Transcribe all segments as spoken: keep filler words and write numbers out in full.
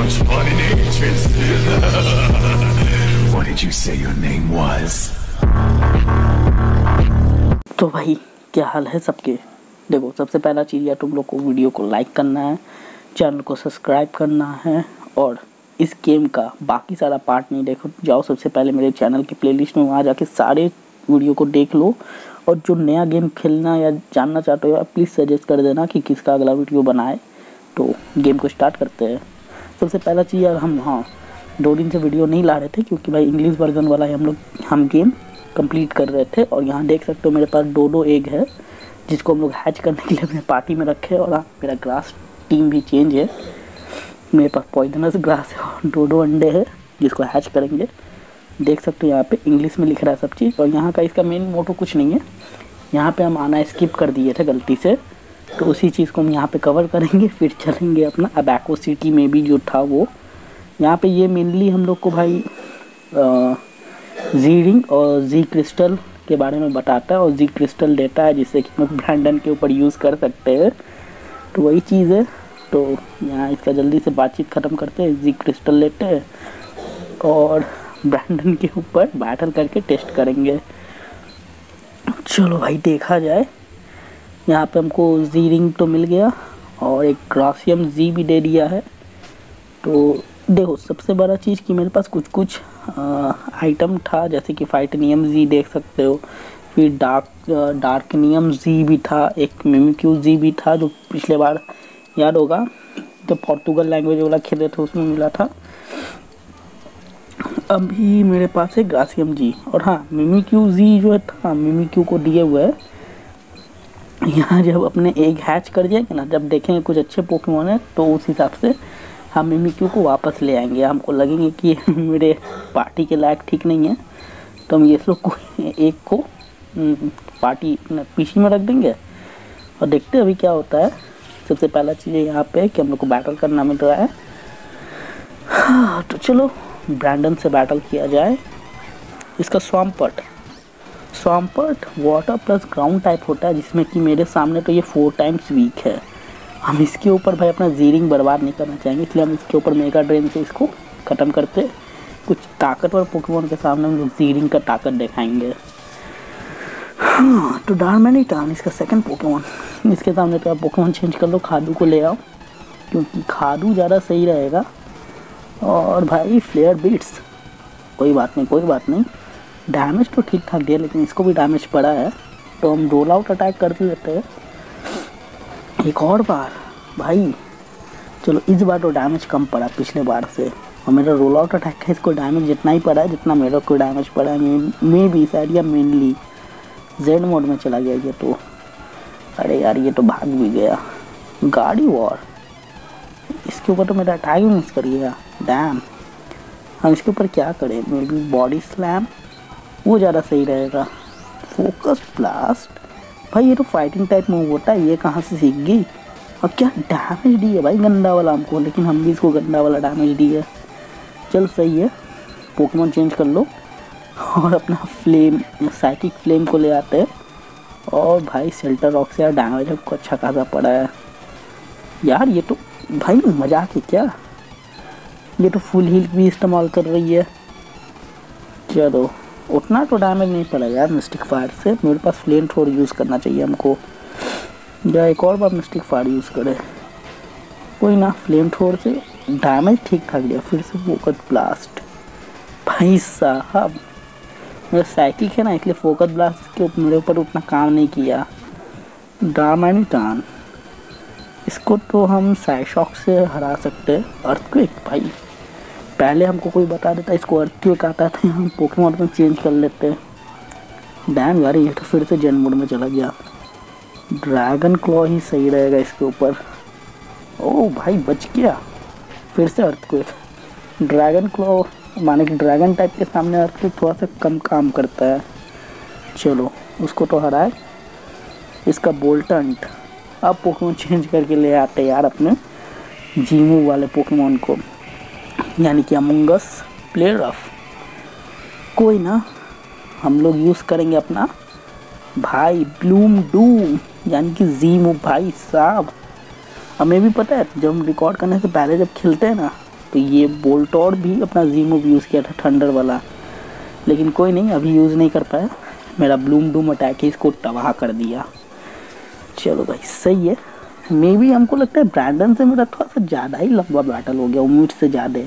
much fun in ages. What did you say your name was? तो भाई क्या हाल है सबके। देखो सबसे पहला चीज़ यार तुम लोग को वीडियो को लाइक करना है, चैनल को सब्सक्राइब करना है और इस गेम का बाकी सारा पार्ट नहीं देखो जाओ सबसे पहले मेरे चैनल की प्लेलिस्ट में वहाँ जाके सारे वीडियो को देख लो। और जो नया गेम खेलना या जानना चाहते हो प्लीज़ सजेस्ट कर देना कि किसका अगला वीडियो बनाए, तो गेम को स्टार्ट करते हैं। सबसे पहला चीज़ यार हम हाँ दो दिन से वीडियो नहीं ला रहे थे क्योंकि भाई इंग्लिश वर्जन वाला है हम लोग हम गेम कंप्लीट कर रहे थे। और यहाँ देख सकते हो मेरे पास दो दो एग है जिसको हम लोग हैच करने के लिए अपने पार्टी में रखे। और हाँ मेरा ग्रास टीम भी चेंज है, मेरे पास पॉइजनस ग्रास है और दो दो अंडे है जिसको हैच करेंगे। देख सकते हो यहाँ पे इंग्लिश में लिख रहा है सब चीज़। और यहाँ का इसका मेन मोटो कुछ नहीं है, यहाँ पे हम आना स्किप कर दिए थे गलती से, तो उसी चीज़ को हम यहाँ पे कवर करेंगे। फिर चलेंगे अपना अबैको सिटी में भी जो था वो। यहाँ पे ये मेनली हम लोग को भाई जी रिंग और जी क्रिस्टल के बारे में बताता है और जी क्रिस्टल देता है जिससे कि हम ब्रैंडन के ऊपर यूज़ कर सकते हैं। तो वही चीज़ है। तो यहाँ इसका जल्दी से बातचीत ख़त्म करते हैं, जी क्रिस्टल लेते हैं और ब्रैंडन के ऊपर बैटल करके टेस्ट करेंगे। चलो भाई देखा जाए। यहाँ पे हमको जी रिंग तो मिल गया और एक ग्रासियम जी भी दे दिया है। तो देखो सबसे बड़ा चीज़ कि मेरे पास कुछ कुछ आइटम था जैसे कि फाइटनियम जी देख सकते हो, फिर डार्क डार्कनियम जी भी था, एक मिमिक्यू जी भी था जो पिछले बार याद होगा तो पोर्तुगल लैंग्वेज वाला खेले थे उसमें मिला था। अभी मेरे पास है ग्रासियम जी और हाँ मिमिक्यू जी जो है था मिमिक्यू को दिए हुए है। यहाँ जब अपने एग हैच कर जाएंगे ना, जब देखेंगे कुछ अच्छे पोकेमोन है तो उस हिसाब से हम मिमिक्यू को वापस ले आएंगे। हमको लगेंगे कि मेरे पार्टी के लायक ठीक नहीं है तो हम ये लोग को एक को पार्टी पीसी में रख देंगे और देखते हैं अभी क्या होता है। सबसे पहला चीज़ है यहाँ पे कि हम लोग को बैटल करना मिल रहा है। हाँ, तो चलो ब्रैंडन से बैटल किया जाए। इसका Swampert Swampert water plus ground type होता है जिसमें कि मेरे सामने तो ये फोर टाइम्स वीक है। हम इसके ऊपर भाई अपना जीरिंग बर्बाद नहीं करना चाहेंगे, इसलिए हम इसके ऊपर मेगा ड्रेन से इसको ख़त्म करते। कुछ ताकतवर पोकेमोन के सामने हम लोग जीरिंग का ताकत दिखाएंगे। हाँ, तो डार्मेनिटान इसका सेकंड पोकेमोन, इसके सामने तो आप पोकेमोन चेंज कर लो, खादू को ले आओ क्योंकि खादू ज़्यादा सही रहेगा। और भाई फ्लेयर बीट्स कोई बात नहीं कोई बात नहीं, डैमेज तो ठीक ठाक दिया लेकिन इसको भी डैमेज पड़ा है तो हम रोल आउट अटैक करते रहते हैं एक और बार भाई। चलो इस बार तो डैमेज कम पड़ा पिछले बार से और मेरा रोल आउट अटैक है इसको डैमेज जितना ही पड़ा है जितना मेरा को डैमेज पड़ा है। मे भी शायद या मेनली जेड मोड में चला गया ये तो। अरे यार ये तो भाग भी गया। गाड़ी वॉर इसके ऊपर तो मेरा अटैक भी मिस कर गया। डैम, हम इसके ऊपर क्या करें, मे बी बॉडी स्लैम वो ज़्यादा सही रहेगा। फोकस ब्लास्ट भाई ये तो फाइटिंग टाइप मूव होता है, ये कहाँ से सीख गई। और क्या डैमेज दी है भाई गंदा वाला हमको, लेकिन हम भी इसको गंदा वाला डैमेज दी है। चल सही है, पोकेमोन चेंज कर लो और अपना फ्लेम साइकिक फ्लेम को ले आते हैं। और भाई शेल्टर रॉक से यार डैमेज हमको अच्छा खासा पड़ा है यार। ये तो भाई मजाक है क्या, ये तो फुल हील भी इस्तेमाल कर रही है। चलो उतना तो डैमेज नहीं पड़ा यार मिस्टिक फायर से। मेरे पास फ्लेम थ्रोर यूज़ करना चाहिए हमको, या एक और बार मिस्टिक फायर यूज़ करे कोई ना। फ्लेम थ्रोर से डैमेज ठीक ठाक दिया। फिर से फोकस ब्लास्ट भाई साहब मेरा साइकिल है ना इसलिए फोकस ब्लास्ट के मेरे ऊपर उतना काम नहीं किया। डार्मेनिटान इसको तो हम साइशॉक से हरा सकते हैं। अर्थक्वेक भाई पहले हमको कोई बता देता इसको अर्थक्वेक आता था, हम पोकेमोन में चेंज कर लेते। डैम यार ये तो फिर से जेन मोड में चला गया। ड्रैगन क्लॉ ही सही रहेगा इसके ऊपर। ओह भाई बच गया, फिर से अर्थक्वेक। ड्रैगन क्लॉ माने कि ड्रैगन टाइप के सामने अर्थक्वेक थोड़ा सा कम काम करता है। चलो उसको तो हराए। इसका बोल्टंट अब पोकेमोन चेंज करके ले आते यार अपने जीमू वाले पोकेमोन को, यानी कि अमंगस प्लेयर ऑफ। कोई ना, हम लोग यूज़ करेंगे अपना भाई ब्लूम डूम यानी कि जीमू भाई साहब। हमें भी पता है जब हम रिकॉर्ड करने से पहले जब खेलते हैं ना तो ये बोल्टॉर भी अपना जी मूव यूज़ किया था थंडर वाला, लेकिन कोई नहीं, अभी यूज़ नहीं कर पाया। मेरा ब्लूम डूम अटैक ही इसको तबाह कर दिया। चलो भाई सही है। मे भी हमको लगता है ब्रैंडन से मेरा थोड़ा सा ज़्यादा ही लंबा बैटल हो गया, उम्मीद से ज़्यादा।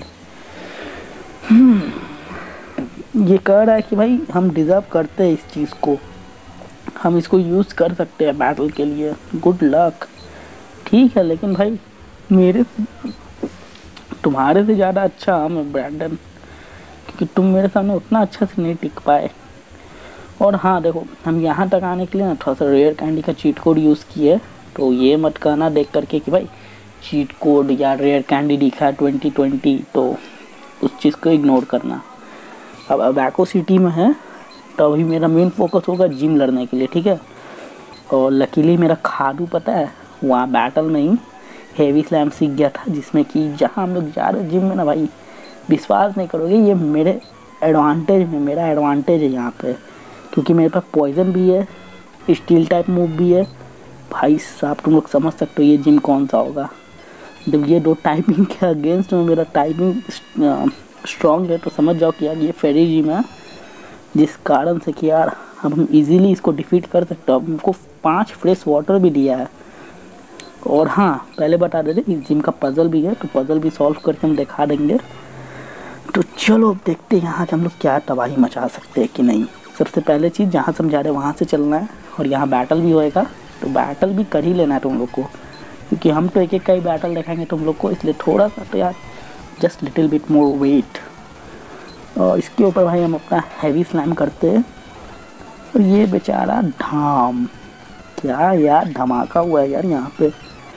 ये कह रहा है कि भाई हम डिज़र्व करते हैं इस चीज़ को, हम इसको यूज़ कर सकते हैं बैटल के लिए, गुड लक। ठीक है, लेकिन भाई मेरे तुम्हारे से ज़्यादा अच्छा हम है ब्रैंडन, क्योंकि तुम मेरे सामने उतना अच्छा से नहीं टिक पाए। और हाँ देखो, हम यहाँ तक आने के लिए ना थोड़ा सा रेयर कैंडी का चीट कोड यूज़ किए, तो ये मत कहना देख करके कि भाई चीट कोड या रेयर कैंडी दिखा ट्वेंटी ट्वेंटी, तो उस चीज़ को इग्नोर करना। अब अबैको सिटी में है तो अभी मेरा मेन फोकस होगा जिम लड़ने के लिए, ठीक है। और लकीली मेरा खादू पता है वहाँ बैटल में ही हेवी स्लैम सीख गया था, जिसमें कि जहाँ हम लोग जा रहे जिम में ना भाई, विश्वास नहीं करोगे, ये मेरे एडवांटेज में मेरा एडवांटेज है यहाँ पे, क्योंकि मेरे पास पॉइजन भी है, स्टील टाइप मूव भी है। भाई साहब तुम लोग समझ सकते हो ये जिम कौन सा होगा। जब ये दो टाइपिंग के अगेंस्ट में मेरा टाइपिंग स्ट्रॉन्ग है, तो समझ जाओ कि यार ये फेरी जिम है, जिस कारण से कि यार अब हम इजीली इसको डिफीट कर सकते हो। अब हमको पांच फ्रेश वाटर भी दिया है। और हाँ, पहले बता देते इस जिम का पजल भी है, तो पजल भी सॉल्व करके हम दिखा देंगे। तो चलो अब देखते हैं यहाँ से हम लोग क्या तबाही मचा सकते हैं कि नहीं। सबसे पहले चीज़ जहाँ से हम जा रहे हैं वहाँ से चलना है, और यहाँ बैटल भी होएगा, तो बैटल भी कर ही लेना है तुम लोग को, क्योंकि हम तो एक एक का ही बैटल दिखाएंगे तुम लोग को, इसलिए थोड़ा सा तो यार just little bit more wait. और इसके ऊपर भाई हम अपना हैवी स्लैम करते हैं, और ये बेचारा धाम, क्या यार धमाका हुआ है यार यहाँ पे।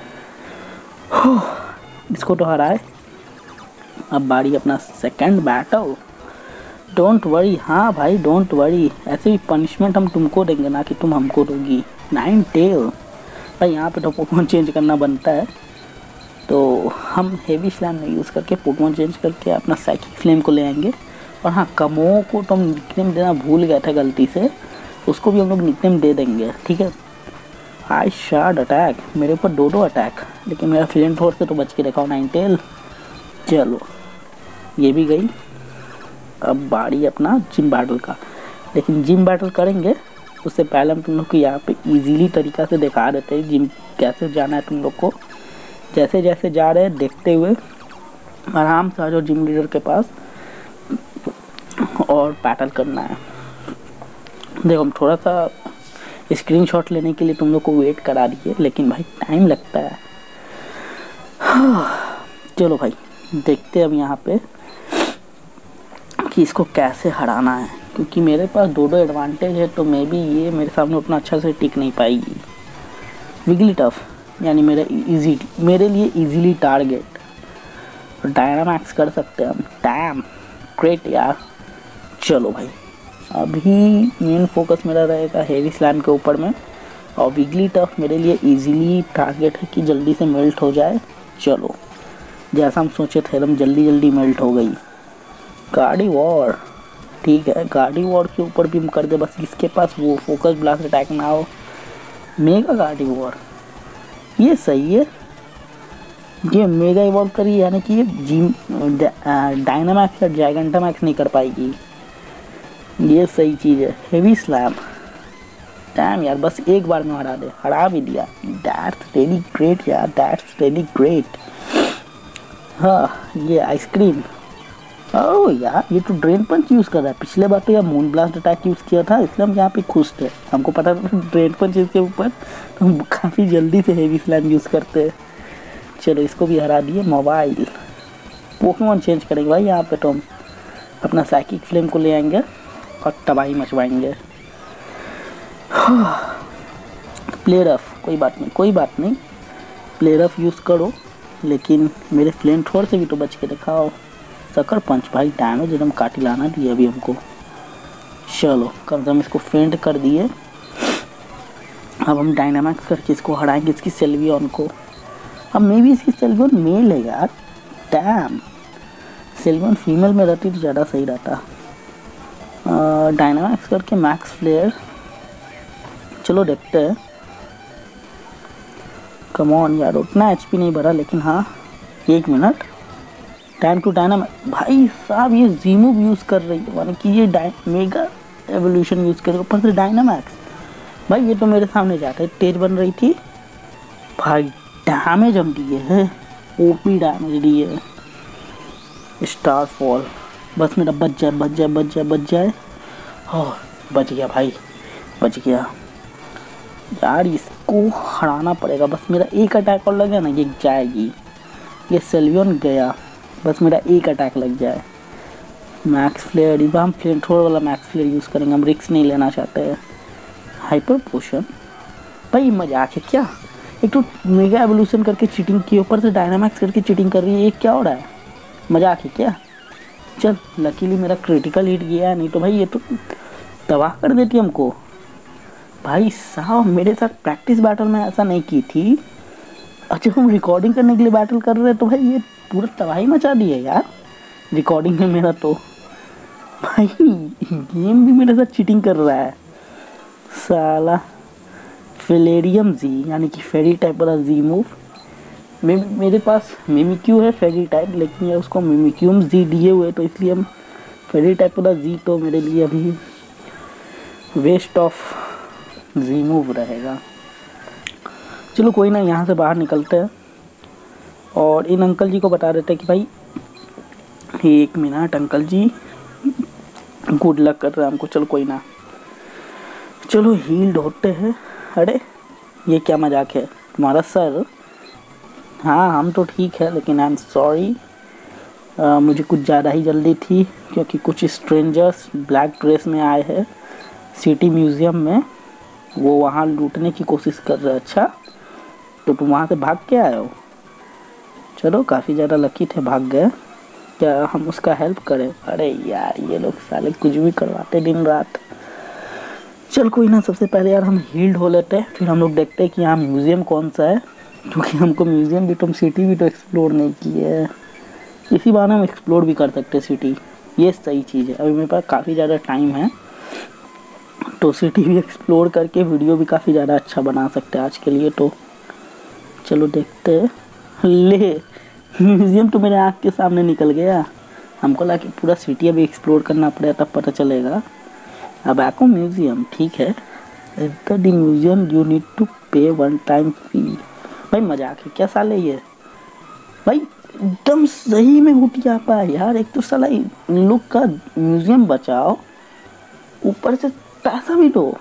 इसको तो हराए। अब बारी अपना सेकंड बैटल। डोंट वरी, हाँ भाई डोंट वरी, ऐसे भी पनिशमेंट हम तुमको देंगे ना कि तुम हमको दोगी। नाइन टेल भाई, यहाँ पे तो पोकेमॉन चेंज करना बनता है, तो हम हेवी स्लैम नहीं यूज़ करके पोकेमॉन चेंज करके अपना साइकिक फ्लेम को ले आएंगे। और हाँ, कमो को तो हम निकनेम देना भूल गए थे गलती से, उसको भी हम लोग निकनेम दे देंगे, ठीक है। आई शार्ड अटैक, मेरे ऊपर दो दो अटैक, लेकिन मेरा फ्लेम थोर से तो बच के दिखाओ नाइन टेल। चलो ये भी गई। अब बारी अपना जिम बैटल का, लेकिन जिम बैटल करेंगे उससे पहले हम तुम लोग को यहाँ पे इजीली तरीका से दिखा देते हैं जिम कैसे जाना है तुम लोग को। जैसे जैसे जा रहे हैं देखते हुए आराम से आ जाओ जिम लीडर के पास और बैटल करना है। देखो हम थोड़ा सा स्क्रीनशॉट लेने के लिए तुम लोग को वेट करा दिए, लेकिन भाई टाइम लगता है। चलो भाई देखते हैं अब यहाँ पे कि इसको कैसे हराना है, क्योंकि मेरे पास दो दो एडवांटेज है, तो मे बी ये मेरे सामने उतना अच्छा से टिक नहीं पाएगी। विगलीटफ यानी मेरा इजी मेरे लिए इजीली टारगेट, डायनामैक्स कर सकते हैं हम। डैम ग्रेट यार। चलो भाई अभी मेन फोकस मेरा रहेगा हेवी स्लैम के ऊपर में, और विगलीटफ मेरे लिए इजीली टारगेट है कि जल्दी से मेल्ट हो जाए। चलो जैसा हम सोचे थे एकदम जल्दी जल्दी मेल्ट हो गई। गाड़ी वॉर, ठीक है, गाड़ी वॉर के ऊपर भी हम कर दे, बस इसके पास वो फोकस ब्लास्ट अटैक ना हो। मेगा गाड़ी वॉर, ये सही है, ये मेगा इवॉल्व करी, यानी कि ये जिम डायनामैक्स या जायगेंटामैक्स नहीं कर पाएगी, ये सही चीज़ है। हेवी स्लैम, टाइम यार बस एक बार में हरा दे, हरा भी दिया। दैट्स रियली ग्रेट यार, दैट्स रियली ग्रेट। हाँ ये आइसक्रीम, ओह यार ये तो ड्रेन पंच यूज़ कर रहा है। पिछले बार तो यार मून ब्लास्ट अटैक यूज़ किया था, इसलिए हम यहाँ पे खुश थे, हमको पता था ड्रेन पंच इसके ऊपर, तो हम काफ़ी जल्दी से हेवी स्लैम यूज़ करते हैं। चलो इसको भी हरा दिए। मोबाइल पोकेमॉन चेंज करेंगे भाई यहाँ पे, तो हम अपना साइकिक फ्लेम को ले आएंगे और तबाही मचवाएंगे। प्ले रफ, कोई बात नहीं कोई बात नहीं, प्ले रफ यूज़ करो, लेकिन मेरे फ्लेम थोर से भी तो बच के दिखाओ। सकर पंच भाई डैमेज एकदम काटिलाना दिए अभी हमको। चलो कम से कम इसको फेंट कर दिए। अब हम डायनामैक्स करके इसको हराएंगे, इसकी सेल्वियन को। अब मे भी इसकी सेल्वियन मेल है यार, डैम, सेल्वियन फीमेल में रहती तो ज़्यादा सही रहता। डायनामैक्स करके मैक्स फ्लेयर, चलो देखते हैं। कम ऑन यार, उतना एचपी नहीं भरा, लेकिन हाँ एक मिनट, टाइम टू डायनामैक्स भाई साहब, ये ज़ीमूव यूज़ कर रही है, माने कि ये डाय मेगा एवोल्यूशन यूज़ कर रही है, ऊपर से डायनामैक्स। भाई ये तो मेरे सामने जाता है, तेज बन रही थी भाई, डैमेज हम दिए है, ओपी डैमेज दिए है। स्टार फॉल, बस मेरा बच जाए बच जाए बच जाए बच जाए और बच गया भाई, बच गया यार। इसको हराना पड़ेगा, बस मेरा एक अटैक और लग गया ना, ये जाएगी। ये सेल्वियन गया, बस मेरा एक अटैक लग जाए। मैक्स फ्लेयर, इस बार हम फ्लेयर थ्रोर वाला मैक्स फ्लेयर यूज़ करेंगे, हम रिस्क नहीं लेना चाहते हैं। हाइपर पोशन भाई मजाक है क्या? एक तो मेगा एवोल्यूशन करके चीटिंग की, ऊपर से डायनामैक्स करके चीटिंग कर रही है, ये क्या हो रहा है? मजाक है क्या? चल लकीली मेरा क्रिटिकल हिट गया, नहीं तो भाई ये तो तबाह कर देती हमको। भाई साहब मेरे साथ प्रैक्टिस बैटल में ऐसा नहीं की थी, अच्छा हम रिकॉर्डिंग करने के लिए बैटल कर रहे हैं तो भाई ये पूरा तबाही मचा दी है यार रिकॉर्डिंग में मेरा। तो भाई गेम भी मेरे साथ चीटिंग कर रहा है साला। फिलेरियम जी यानी कि फेरी टाइप वाला जी मूव, मे मेरे पास मिमिक्यू है फेरी टाइप, लेकिन ये उसको मिमिक्यूम जी दिए हुए, तो इसलिए हम फेरी टाइप वाला जी तो मेरे लिए अभी वेस्ट ऑफ जी मूव रहेगा। चलो कोई ना, यहाँ से बाहर निकलते हैं और इन अंकल जी को बता देते हैं कि भाई एक minute uncle ji, good luck कर रहे हैं हमको। चलो कोई ना, चलो हील्ड होते हैं। अरे ये क्या मजाक है तुम्हारा सर? हाँ हम तो ठीक है, लेकिन आई एम सॉरी, मुझे कुछ ज़्यादा ही जल्दी थी, क्योंकि कुछ स्ट्रेंजर्स ब्लैक ड्रेस में आए हैं सिटी म्यूज़ियम में, वो वहाँ लूटने की कोशिश कर रहे हैं। अच्छा तो तुम वहाँ से भाग के आए हो? चलो काफ़ी ज़्यादा लकी थे, भाग गए। क्या हम उसका हेल्प करें? अरे यार ये लोग साले कुछ भी करवाते दिन रात। चल कोई ना, सबसे पहले यार हम हील्ड हो लेते हैं, फिर हम लोग देखते हैं कि यहाँ म्यूज़ियम कौन सा है, क्योंकि हमको म्यूज़ियम भी, तुम सिटी भी तो एक्सप्लोर नहीं की है, इसी बहाने हम एक्सप्लोर भी कर सकते हैं सिटी, ये सही चीज़ है। अभी मेरे पास काफ़ी ज़्यादा टाइम है, तो सिटी भी एक्सप्लोर करके वीडियो भी काफ़ी ज़्यादा अच्छा बना सकते हैं आज के लिए। तो चलो देखते हैं। ले म्यूज़ियम तो मेरे आँख के सामने निकल गया, हमको लगा कि पूरा सिटी अभी एक्सप्लोर करना पड़ेगा तब पता चलेगा। अब आको म्यूज़ियम, ठीक है। Enter the museum you need to pay one time fee. भाई मजाक है क्या साले ये? भाई एकदम सही में हुटी आपा है यार, एक तो साला इन लोग का म्यूज़ियम बचाओ, ऊपर से पैसा भी दो।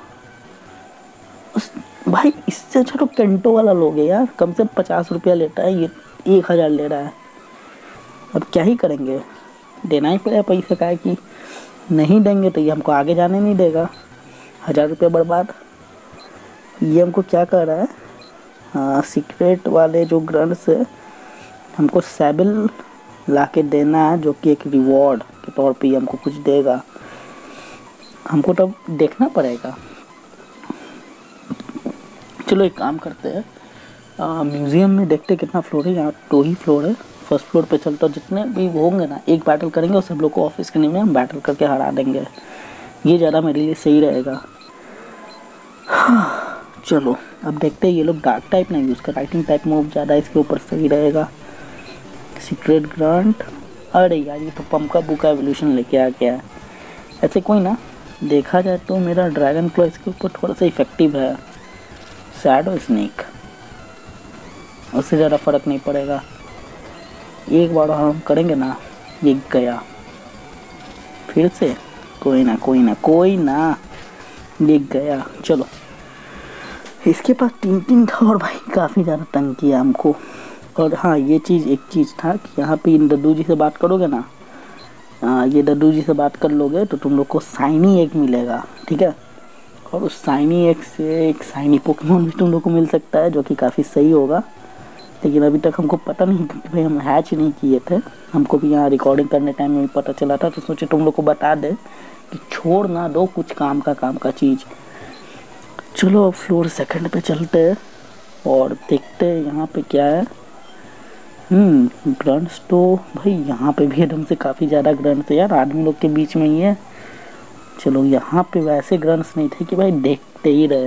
भाई इससे अच्छा तो कैंटो वाला लोग है यार, कम से पचास रुपया लेता है, ये एक हज़ार ले रहा है। अब क्या ही करेंगे, देना ही पड़ेगा पैसे का, है कि नहीं देंगे तो ये हमको आगे जाने नहीं देगा। हज़ार रुपया बर्बाद। ये हमको क्या कर रहा है, हाँ सीक्रेट वाले जो ग्रंथ्स है हमको सैबल ला के देना है, जो कि एक रिवॉर्ड के तौर पे ये हमको कुछ देगा। हमको तो देखना पड़ेगा। चलो एक काम करते हैं, म्यूज़ियम में देखते कितना फ्लोर है। यहाँ दो ही फ्लोर है, फर्स्ट फ्लोर पे चलता, जितने भी होंगे ना एक बैटल करेंगे और सब लोग को ऑफिस के नीचे में हम बैटल करके हरा देंगे, ये ज़्यादा मेरे लिए सही रहेगा। चलो अब देखते हैं, ये लोग डार्क टाइप ना यूज़ कर, राइटिंग टाइप मूव ज़्यादा इसके ऊपर सही रहेगा। सीक्रेट ग्रांट, अरे यार ये तो पम्प का बुक एवोल्यूशन लेके आ गया है। ऐसे कोई ना, देखा जाए तो मेरा ड्रैगन क्लॉ इसके ऊपर थोड़ा सा इफेक्टिव है। शैडो स्नेक, उससे ज़्यादा फर्क नहीं पड़ेगा। एक बार हम करेंगे ना, ये गया फिर से, कोई ना कोई ना कोई ना, ये गया। चलो इसके पास तीन तीन था और भाई काफ़ी ज़्यादा तंग किया हमको। और हाँ ये चीज़, एक चीज़ था कि यहाँ पे इन दद्दू जी से बात करोगे ना, आ, ये दद्दू जी से बात कर लोगे तो तुम लोग को साइनी एक मिलेगा, ठीक है। और उस साइनी एक से एक साइनी पोकेमोन भी तुम लोग को मिल सकता है, जो कि काफ़ी सही होगा। लेकिन अभी तक हमको पता नहीं, क्योंकि भाई हम हैच नहीं किए थे, हमको भी यहाँ रिकॉर्डिंग करने टाइम में भी पता चला था, तो सोचे तुम लोग को बता दे कि छोड़ ना दो कुछ काम का काम का चीज़। चलो अब फ्लोर सेकंड पे चलते हैं और देखते हैं यहाँ पे क्या है। हम्म ग्रंट्स तो भाई यहाँ पे भी एकदम से काफ़ी ज़्यादा ग्रंट्स है यार, आदमी लोग के बीच में ही है। चलो यहाँ पे वैसे ग्रंट्स नहीं थे कि भाई देखते ही रहे।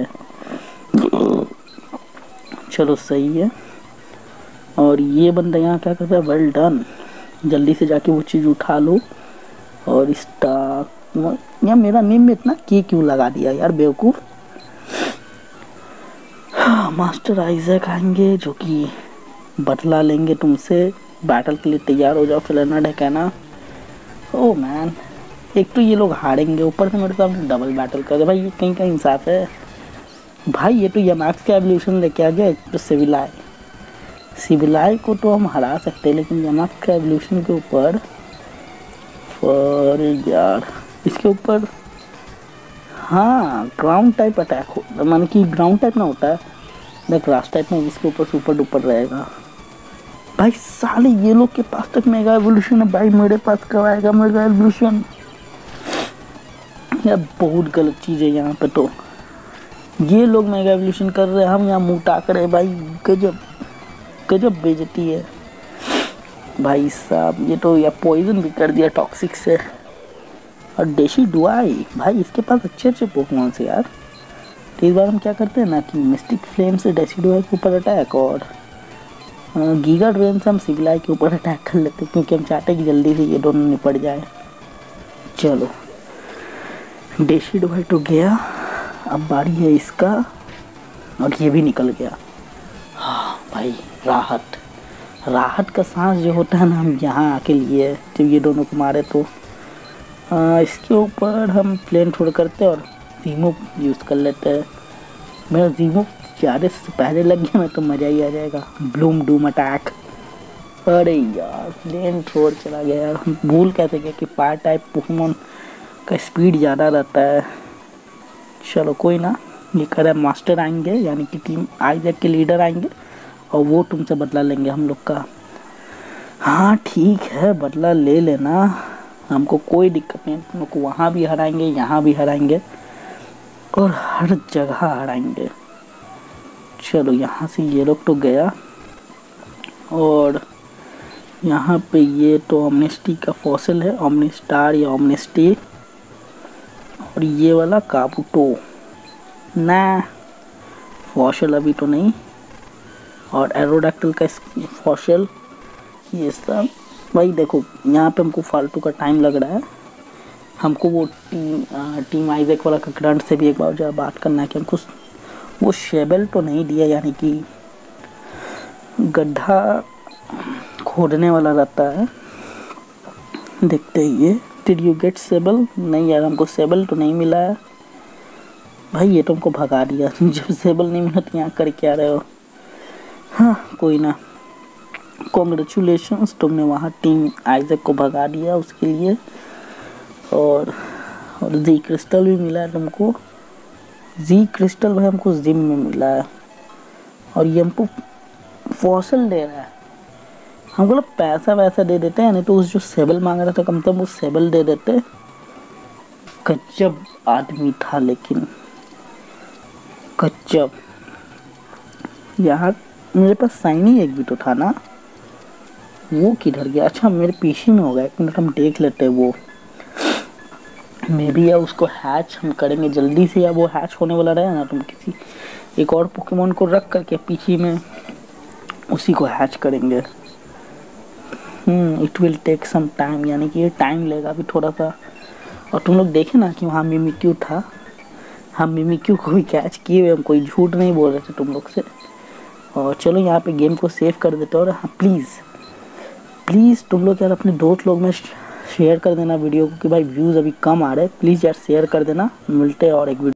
चलो सही है। और ये बंदा यहाँ क्या कर रहा है, वेल डन, जल्दी से जाके वो चीज़ उठा लो। और स्टार यार मेरा नेम में इतना के क्यों लगा दिया यार बेवकूफ़। मास्टर आइजैक आएंगे जो कि बदला लेंगे तुमसे। बैटल के लिए तैयार हो जाओ फ्लेनर्ड है कहना। ओ मैन, एक तो ये लोग हारेंगे, ऊपर से मेरे सामने डबल बैटल कर दे भाई, ये कहीं का इंसाफ है भाई। ये तो यमैक्स का एवोल्यूशन लेके आ गया, एक तो सिविलाई सिविलाई को तो हम हरा सकते हैं, लेकिन यमैक्स का एवोल्यूशन के ऊपर पर यार इसके ऊपर हाँ ग्राउंड टाइप अटैक हो, मान कि ग्राउंड टाइप ना होता है ना ग्रास टाइप में, इसके ऊपर सुपर डुपर रहेगा भाई। साले ये लोग के पास तक मेगा एवोल्यूशन है भाई, मेरे पास कब आएगा मेगा एवोल्यूशन। यार बहुत गलत चीज़ है यहाँ पे, तो ये लोग मेगा एवोल्यूशन कर रहे हैं, हम यहाँ मुँह टाक रहे भाई। गजब गजब बेइज्जती है भाई साहब। ये तो या पॉइजन भी कर दिया टॉक्सिक से। और डेशी डुआई भाई, इसके पास अच्छे अच्छे पोकेमॉन से यार। तो इस बार हम क्या करते हैं ना कि मिस्टिक फ्लेम से डेशी डुआई के ऊपर अटैक और गीगा ड्रेन से हम सिविलाई के ऊपर अटैक कर लेते हैं, क्योंकि हम चाहते हैं कि जल्दी से ये दोनों निपट जाए। चलो डेशी डुआई तो गया, अब बारी है इसका, और ये भी निकल गया। हाँ भाई राहत राहत का सांस जो होता है ना, हम यहाँ आके लिए जब ये दोनों को मारे तो आ, इसके ऊपर हम प्लेन छोड़ करते और जीमो यूज़ कर लेते हैं। मेरा जीमो ज़्यादा से पहले लग गया मैं तो मज़ा ही आ जाएगा। ब्लूम डूम अटैक, अरे यार प्लेन छोड़ चला गया यार। हम भूल कहते गए कि फायर टाइप पोकेमॉन का स्पीड ज़्यादा रहता है। चलो कोई ना, ये करे मास्टर आएंगे यानी कि टीम आइजैक के लीडर आएंगे और वो तुमसे बदला लेंगे हम लोग का। हाँ ठीक है, बदला ले लेना, हमको कोई दिक्कत नहीं। तुम लोग को वहाँ भी हराएंगे, यहाँ भी हराएंगे और हर जगह हराएंगे। चलो यहाँ से ये लोग तो गया, और यहाँ पे ये तो ओमनिस्टी का फॉसिल है, ओमनिस्टार या ओमनिस्टी। और ये वाला काबूटो ना, फॉसिल अभी तो नहीं। और एरोडैक्टिल का फॉसिल, ये सब भाई देखो यहाँ पे हमको फालतू का टाइम लग रहा है। हमको वो टीम आ, टीम आइजैक वाला का ग्रंट से भी एक बार जरा बात करना है कि हमको वो शेबल तो नहीं दिया, यानी कि गड्ढा खोदने वाला रहता है। देखते ही ये डिड यू गेट सेबल, नहीं यार हमको सेबल तो नहीं मिला है भाई, ये तो हमको भगा दिया। जब सेबल नहीं मिला तो यहाँ कर क्या रहे हो। हाँ कोई ना, कॉन्ग्रेचुलेशंस, तुमने वहाँ टीम आइजैक को भगा दिया उसके लिए। और और जी क्रिस्टल भी मिला है तुमको। जी क्रिस्टल भाई हमको जिम में मिला है, और ये हमको फॉसिल दे रहा है। हमको लोग पैसा वैसा दे देते हैं, नहीं तो उस जो सेबल मांग रहा था कम से कम वो सेबल दे देते। गजब आदमी था, लेकिन गजब। यार मेरे पास साइनी एक भी तो था ना, वो किधर गया? अच्छा मेरे पीछे में होगा, एक मिनट हम देख लेते हैं। वो मे बी या उसको हैच हम करेंगे जल्दी से, या वो हैच होने वाला रहे ना, तुम किसी एक और पोकेमॉन को रख करके पीछे में उसी को हैच करेंगे। Hmm it will take some time, यानी कि ये टाइम लेगा अभी थोड़ा सा। और तुम लोग देखे ना कि वहाँ मिमिक्यू था, हम मिमिक्यू को भी कैच किए हुए, हम कोई झूठ नहीं बोल रहे थे तुम लोग से। और चलो यहाँ पे गेम को सेव कर देते। और हाँ प्लीज़ प्लीज़ तुम लोग यार अपने दोस्त लोग में शेयर कर देना वीडियो को, कि भाई व्यूज़ अभी कम आ रहे हैं, प्लीज़ यार शेयर कर देना। मिलते हैं और एक वीडियो।